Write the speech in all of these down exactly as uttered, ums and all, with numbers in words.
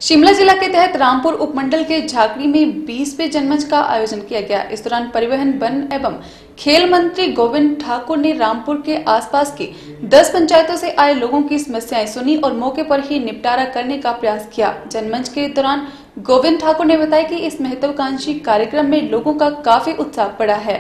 शिमला जिला के तहत रामपुर उपमंडल के झाकड़ी में बीसवें जनमंच का आयोजन किया गया। इस दौरान परिवहन, वन एवं खेल मंत्री गोविंद ठाकुर ने रामपुर के आसपास की दस पंचायतों से आए लोगों की समस्याएं सुनी और मौके पर ही निपटारा करने का प्रयास किया। जनमंच के दौरान गोविंद ठाकुर ने बताया कि इस महत्वाकांक्षी कार्यक्रम में लोगों का काफी उत्साह बढ़ा है।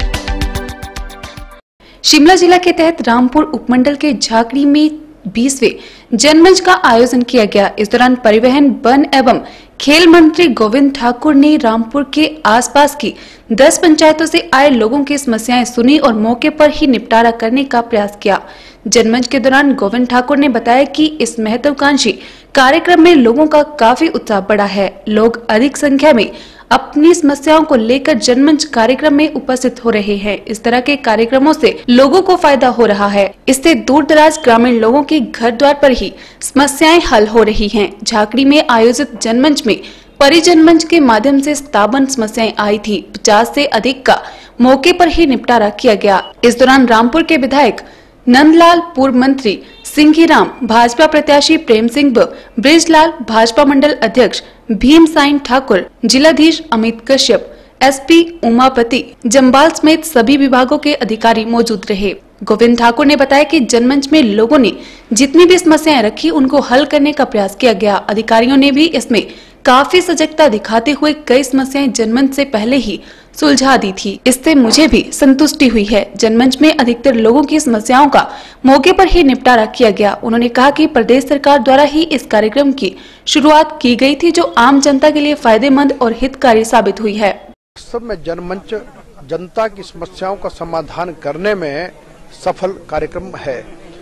शिमला जिला के तहत रामपुर उपमंडल के झाकड़ी में बीसवें जनमंच का आयोजन किया गया। इस दौरान परिवहन, वन एवं खेल मंत्री गोविंद ठाकुर ने रामपुर के आसपास की दस पंचायतों से आए लोगों की समस्याएं सुनी और मौके पर ही निपटारा करने का प्रयास किया। जनमंच के दौरान गोविंद ठाकुर ने बताया कि इस महत्वाकांक्षी कार्यक्रम में लोगों का काफी उत्साह बढ़ा है। लोग अधिक संख्या में अपनी समस्याओं को लेकर जनमंच कार्यक्रम में उपस्थित हो रहे हैं। इस तरह के कार्यक्रमों से लोगों को फायदा हो रहा है। इससे दूर दराज ग्रामीण लोगों के घर द्वार पर ही समस्याएं हल हो रही हैं। झाकड़ी में आयोजित जनमंच में परिजन मंच के माध्यम से सत्तावन समस्याएं आई थी। पचास से अधिक का मौके पर ही निपटारा किया गया। इस दौरान रामपुर के विधायक नंदलाल, पूर्व मंत्री सिंघीराम, भाजपा प्रत्याशी प्रेम सिंह, ब्रिजलाल, भाजपा मंडल अध्यक्ष भीम साइन ठाकुर, जिलाधीश अमित कश्यप, एसपी उमापति जम्बाल समेत सभी विभागों के अधिकारी मौजूद रहे। गोविंद ठाकुर ने बताया कि जनमंच में लोगों ने जितनी भी समस्याएं रखी उनको हल करने का प्रयास किया गया। अधिकारियों ने भी इसमें काफी सजगता दिखाते हुए कई समस्याएं जनमंच से पहले ही सुलझा दी थी। इससे मुझे भी संतुष्टि हुई है। जनमंच में अधिकतर लोगों की समस्याओं का मौके पर ही निपटारा किया गया। उन्होंने कहा कि प्रदेश सरकार द्वारा ही इस कार्यक्रम की शुरुआत की गई थी, जो आम जनता के लिए फायदेमंद और हितकारी साबित हुई है। सब में जनमंच जनता की समस्याओं का समाधान करने में सफल कार्यक्रम है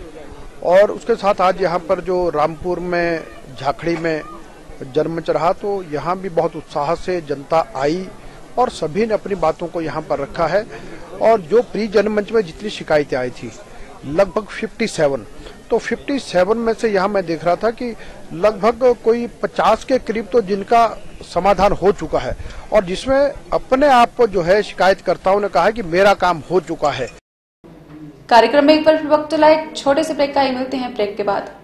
और उसके साथ आज यहाँ पर जो रामपुर में झाकड़ी में जनमंच रहा तो यहाँ भी बहुत उत्साह से जनता आई और सभी ने अपनी बातों को यहाँ पर रखा है। और जो प्री जनमंच में जितनी शिकायतें आई थी लगभग सत्तावन, तो सत्तावन में से यहाँ मैं देख रहा था कि लगभग कोई पचास के करीब तो जिनका समाधान हो चुका है और जिसमें अपने आप जो है शिकायतकर्ताओं ने कहा है कि मेरा काम हो चुका है। कार्यक्रम में एक बार वक्त चला एक छोटे से ब्रेक का, मिलते हैं ब्रेक के बाद।